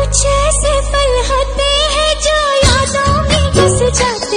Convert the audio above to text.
कुछ ऐसे पल होते हैं जो यादों में बस जाते